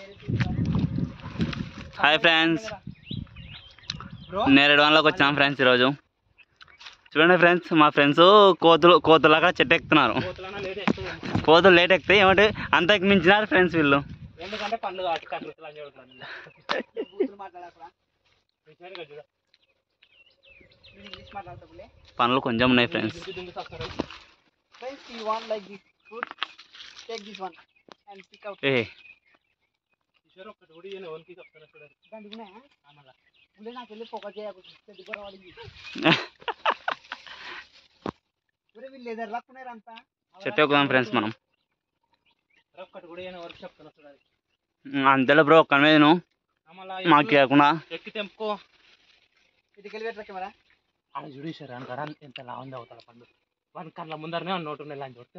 Hi friends, నేరేడువన్లోకి వచ్చాం friends. ఈరోజు చూడండి ఫ్రెండ్స్, మా ఫ్రెండ్స్ కోతులాగా చెట్టు ఎక్కుతున్నారు. కోతులు లేట్ ఎక్కుతాయి ఏమంటే అంతకు మించినారు ఫ్రెండ్స్ వీళ్ళు. ఎందుకంటే పండ్లు పనులు కొంచెం ఉన్నాయి ఫ్రెండ్స్. ఏ చెట్టు ఎక్కుదాం ఫ్రెండ్స్ మనం. అంతేలే బ్రో, ఒక్క మీద మాకు కాకుండా ఎక్కి తెంపుకో. అలా చూడేశారు అని కదా ఎంత లావుంది అవుతాడు పండు. వాడి కళ్ళ ముందరనే నోటు ఉన్నాయి లాంటి కొడితే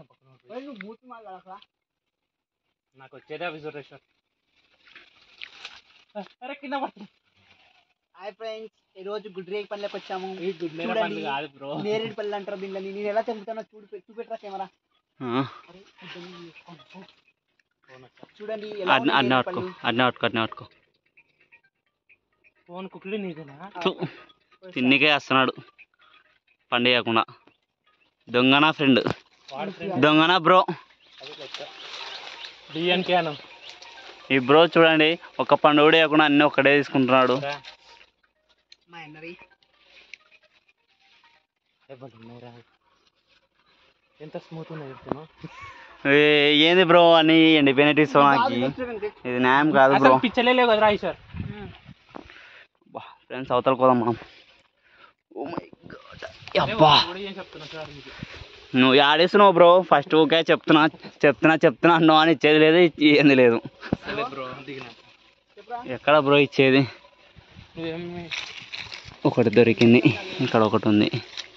నాకు వచ్చేదే విజురేషన్. అరే కింద పడుతుంది. హాయ్ ఫ్రెండ్స్, ఈ రోజు గుడ్రేగి పల్లెకి వచ్చాము. ఈ గుడ్లేర పండ్లు కాదు బ్రో, నేరేడు పల్లె అంటారు దీన్ని. నేను ఎలా తెంపుతానో చూపెట్టరా కెమెరా. చూడండి అడ్నే పట్టుకో. ఫోన్ కుక్లీ నీదేనా? తిన్నికే వస్తున్నాడు పండుగకుండా. దొంగనా ఫ్రెండ్, దొంగనా బ్రో. ఈ బ్రో చూడండి, ఒక పండు కూడా వేయకుండా అన్ని ఒక్కడే తీసుకుంటున్నాడు. ఎంత స్మూత్ ఉన్నాయి. ఏంది బ్రో అని ఎండిపోయినట్టు ఇస్తావు నాకు. ఇది న్యాయం కాదు బ్రో. పిచ్చలే కదరా ఈశ్వర్. ఫ్రెండ్స్ అవతల పోదాం మనం. ఓ మై గాడ్, అబ్బా నువ్వు ఆడేస్తున్నావు బ్రో. ఫస్ట్ ఓకే చెప్తున్నా అన్నావు అని ఇచ్చేది లేదు, ఏంది లేదు. ఎక్కడ బ్రో ఇచ్చేది? ఒకటి దొరికింది, ఇక్కడ ఒకటి ఉంది,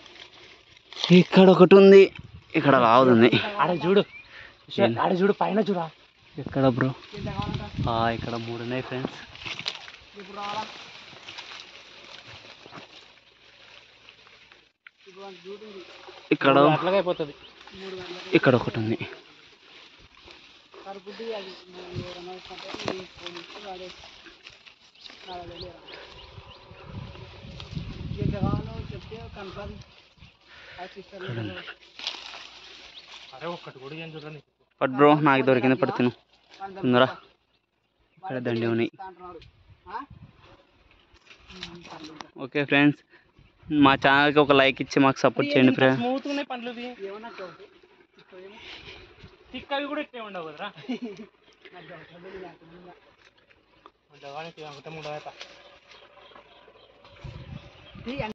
ఇక్కడ రావుతుంది. ఆడ చూడు పైన చూడా. ఎక్కడ బ్రో? ఇక్కడ 3 ఉన్నాయి ఫ్రెండ్స్. ఇక్కడ ఒకటి ఉంది. పట్ బ్రో, నాకు దొరికింది, పడుతున్నా తొందరా. ఇక్కడ దండి ఉన్నాయి. ఓకే ఫ్రెండ్స్, మా ఛానల్కి ఒక లైక్ ఇచ్చి మాకు సపోర్ట్ చేయండి ఫ్రెండ్స్. స్మూత్ ఉన్నాయి పండ్లు. తిక్కవి కూడా ఇట్టే ఉండవు కదరా.